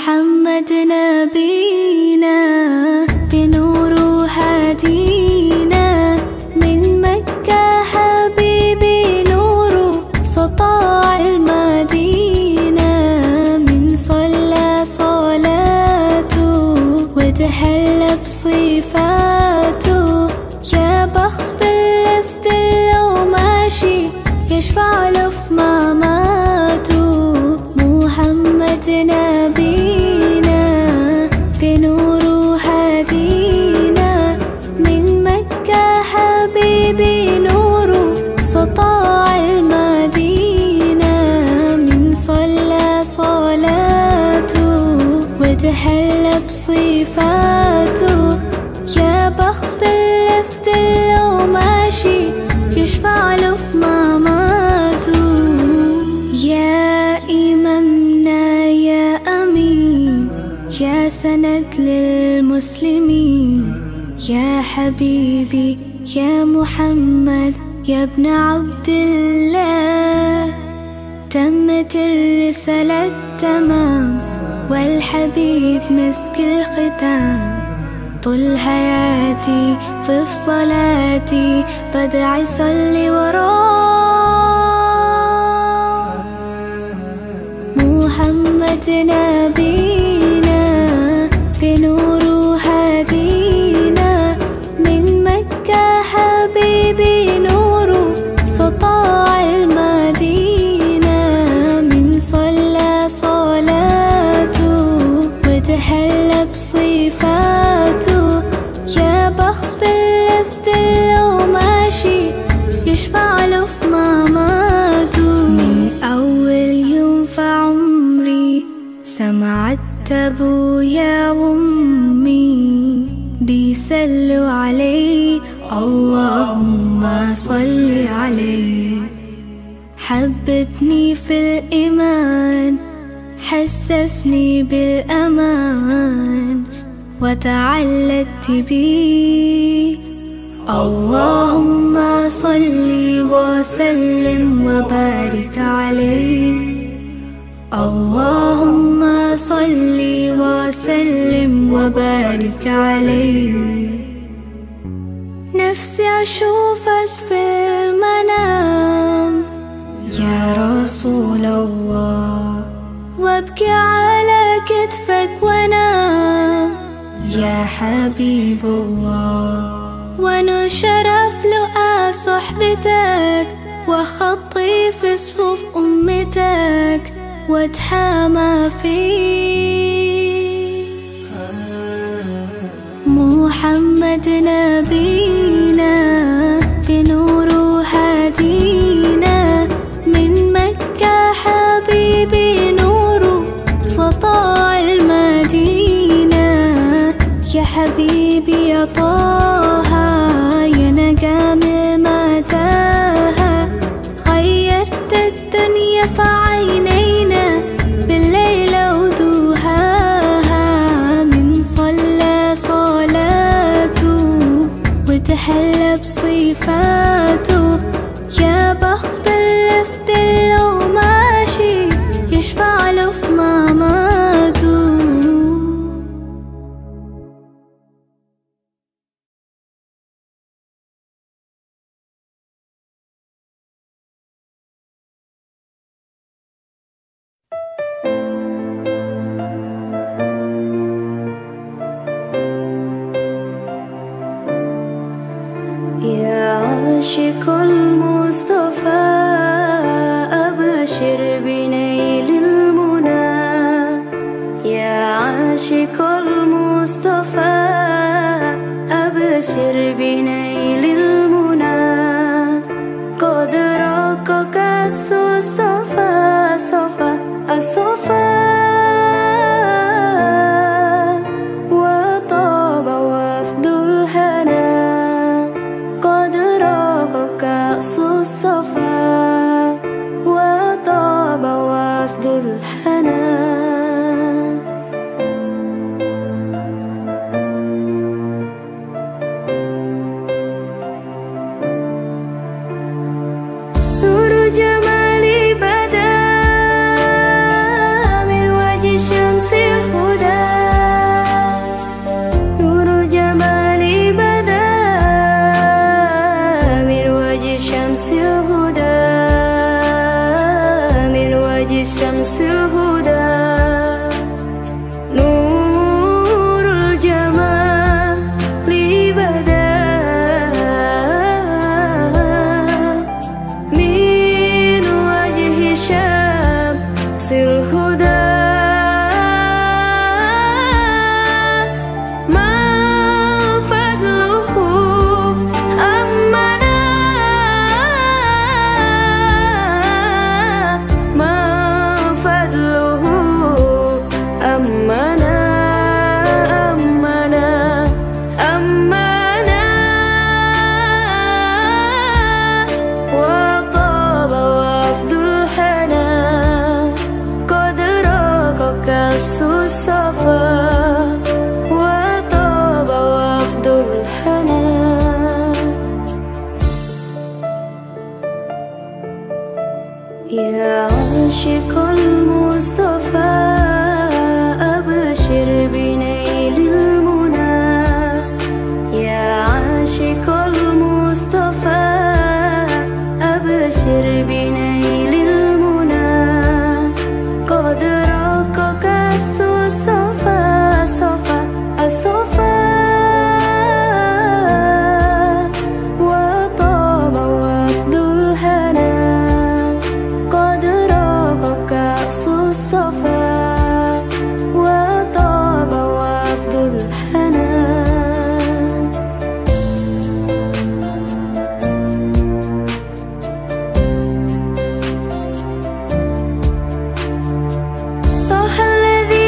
Speaker 1: محمد نبينا بنور هدينا من مكة حبيبي نور سطاع المدينة من صلى صلاته وتهلى بصفاته يا بخت اللي في دله ماشي يشفع له في مماته محمد نبينا بنور هدينا من مكة حبيبي نور سطاع المدينة من صلى صلاته وتهلى بصفاته يا بخت اللي في دله ماشي يشفع له في مماته يا إمامنا يا أمين يا سند للمسلمين يا حبيبي يا محمد يا ابن عبد الله تمت الرسالة تمام والحبيب مسك الختام طول حياتي في صلاتي بدعي صلي وراه محمد نبينا بنور هدينا من مكة حبيبي نور سطاع المدينة من صلى صلاته وتهلى بصفاته يا بخت اللي في دله ماشي يشفع له في مماته من أول يوم في عمري سمعت أبويا وأمي بيسلوا علي اللهم صل عليه حببني في الإيمان حسسني بالأمان وتعلقت بيه اللهم صل وسلم وبارك عليه اللهم صل وسلم وبارك عليه نفسي أشوفك في المنام يا رسول الله وابكي على كتفك وانام يا حبيب الله وانا شرف لقى صحبتك وخطي في صفوف امتك واتحامى فيك محمد نبينا بنور هدينا من مكة حبيبي نور سطاع المدينة يا حبيبي يا طه يا نجم المتاهة غيرت الدنيا في عينينا بالليل ودوهاها من صلى صلاته وتهلى بصفاته يا بخت اللي في دله ماشي يشفع له في مماته
Speaker 4: يا عاشق المصطفى أبشر بنيل المنى يا عاشق المصطفى أبشر بنيل المنى قد رقك الصفا صفا الصفا وطاب وفد الهنا قد رقك الصفا وطاب وفد الهنا جمالي بدا من وجه الشمس الهدى يا عاشق المصطفى أبشر بنيل المنى يا عاشق المصطفى أبشر بنيل المنى قد رقك الصفا صفا الصفا وطاب وفد الهنا قد رقك الصفا وطاب وفد الهنا طه الذي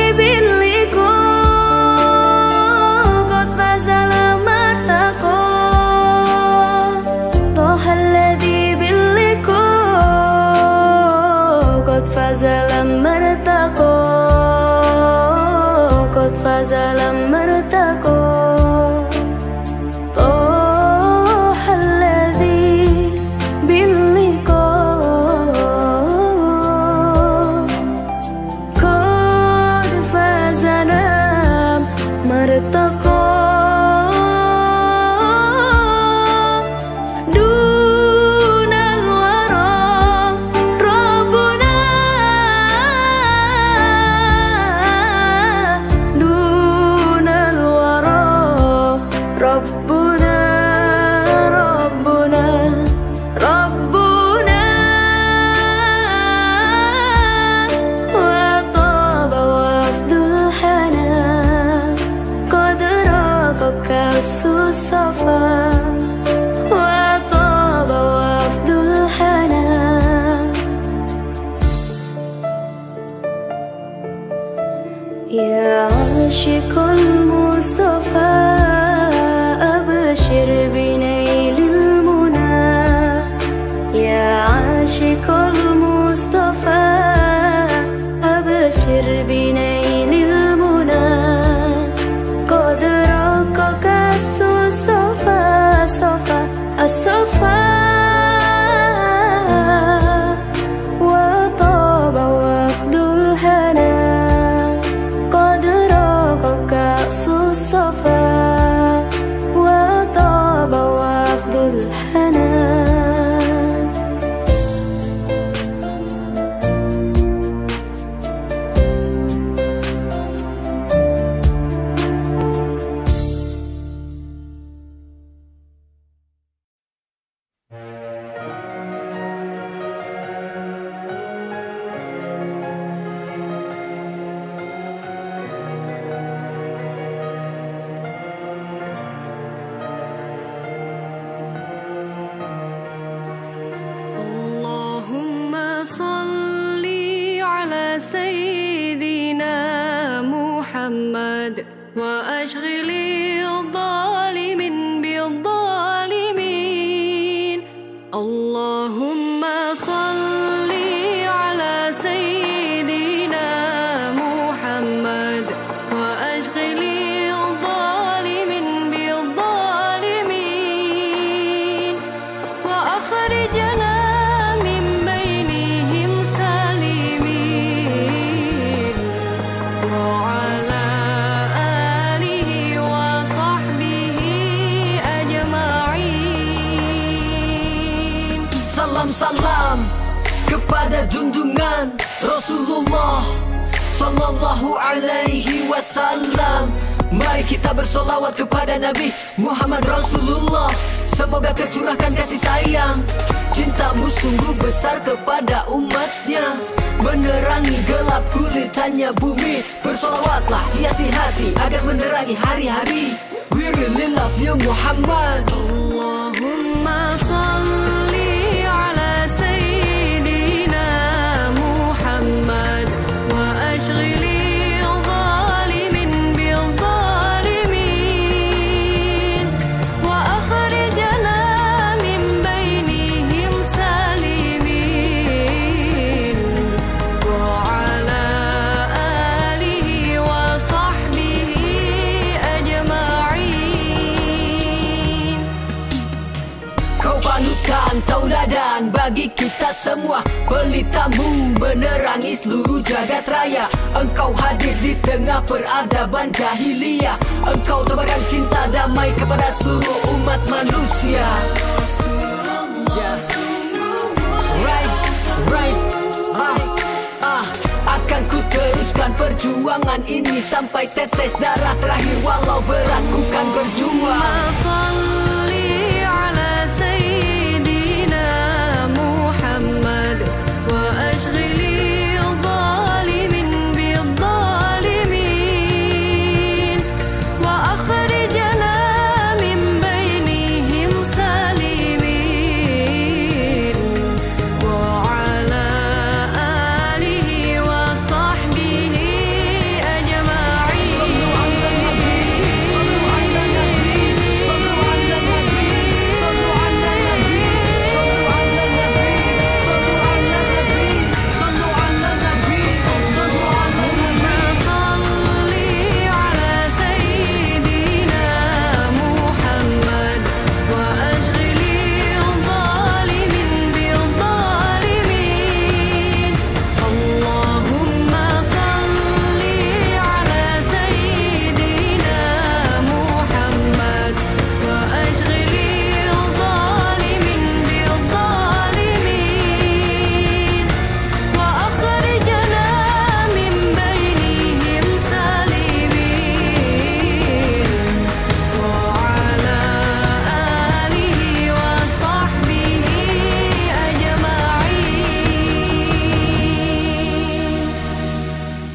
Speaker 4: باللقاء قد فاز لما ارتقى طه الذي باللقاء قد فاز لما ارتقى قد فاز لما ارتقى طه الذي باللقاء قد فاز لما ارتقى دون الورى ربنا دون الورى ربنا ربنا ربنا وطاب وفد الحنا قد رقك الصفا وطاب وفد الحنا يا عاشق المصطفى أبشر بنيل المنى يا عاشق المصطفى أبشر بنيل المنى قد رقك الصفا صفا الصفا وطاب وفد الهنا قد رقك الصفا وطاب وفد الهنا اللهم صل على سيدنا محمد وأشغل الظالمين بالظالمين اللهم صل على سيدنا محمد وأشغل الظالمين بالظالمين وأخرجنا من بينهم سالمين وعلى آله وصحبه أجمعين.
Speaker 6: Salam-salam kepada junjungan Rasulullah Sallallahu alaihi wasallam. Mari kita bersolawat kepada Nabi Muhammad Rasulullah. Semoga tercurahkan kasih sayang, cintamu sungguh besar kepada umatnya, menerangi gelap kulitannya bumi. Bersolawatlah hiasi hati agar menerangi hari-hari. We really love you Muhammad.
Speaker 4: Allahumma salli ala sayyidina Muhammad wa ashghili zalimin bil zalimin wa akhrijna min bainihim salimin wa ala alihi wa sahbihi ajma'in.
Speaker 6: seorang tauladan bagi kita semua. Pelitamu menerangi seluruh jagat raya. Engkau hadir di tengah peradaban jahiliyah. Engkau tebarkan cinta damai kepada seluruh umat manusia. Yeah. Right, right, ah, ah. Akan ku teruskan perjuangan ini sampai tetes darah terakhir, walau berat ku kan berjuang.
Speaker 4: Salli ala sayyidina Muhammad wa ashghili zalimin bizzalimin wa akhrijna min bainihim salimin wa ala alihi wa sahbihi ajma'in.
Speaker 6: Sallu ala nabi, sallu ala nabi, sallu ala nabi, sallu ala nabi, sallu ala nabi, sallu ala nabi, sallu ala nabi.
Speaker 4: Salli ala sayyidina Muhammad wa ashghili zalimin bizzalimin. Allahumma salli ala sayyidina Muhammad wa ashghili zalimin bizzalimin wa akhrijna min bainihim salimin wa ala alihi wa sahbihi ajma'in.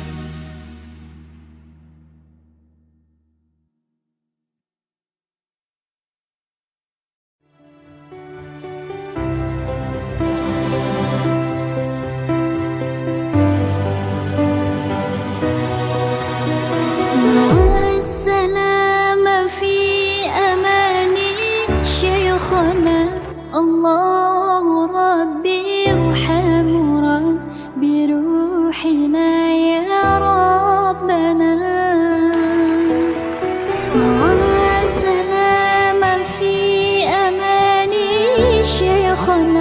Speaker 1: مع السلامة في أماني شيخنا الله ربي ارحم بروحنا يا ربنا. مع السلامة في أماني شيخنا